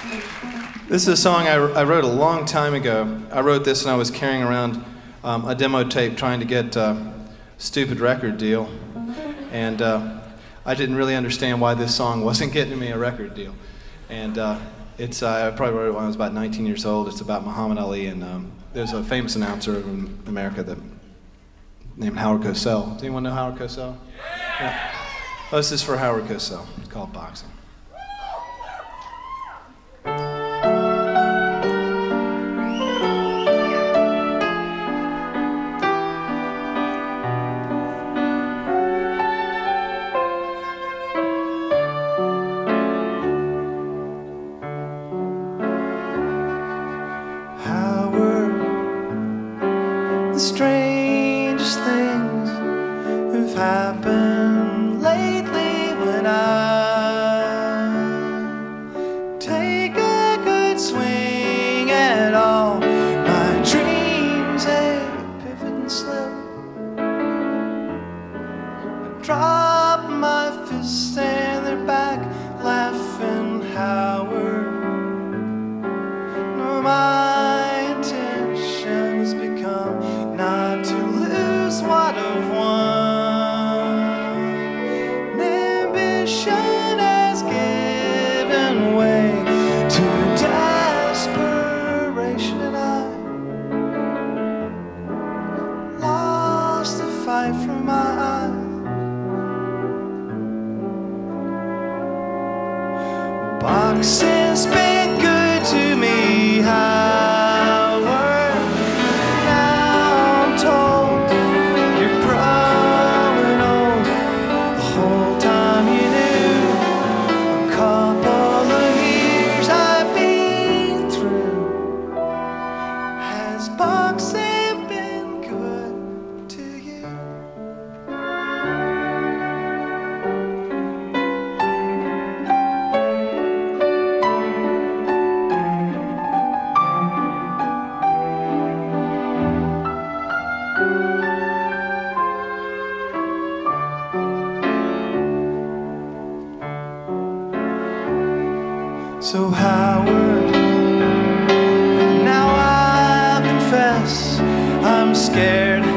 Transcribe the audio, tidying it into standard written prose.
This is a song I wrote a long time ago. I wrote this when I was carrying around a demo tape trying to get a stupid record deal. And I didn't really understand why this song wasn't getting me a record deal. And I probably wrote it when I was about 19 years old. It's about Muhammad Ali, and there's a famous announcer in America named Howard Cosell. Does anyone know Howard Cosell? Yeah. Oh, this is for Howard Cosell. It's called Boxing. The strangest things have happened lately when I take a good swing at all my dreams. They pivot and slip. I drop my fists and they're back laughing. Howard, no, my intentions become not to lose what I've won. Ambition has given way to desperation, and I lost the fight from my eyes. Boxing's been good to me, Howard. Now I'm told you're growing old. The whole time you knew, a couple of years I've been through. Has boxing been good to you? So Howard, now I'll confess I'm scared.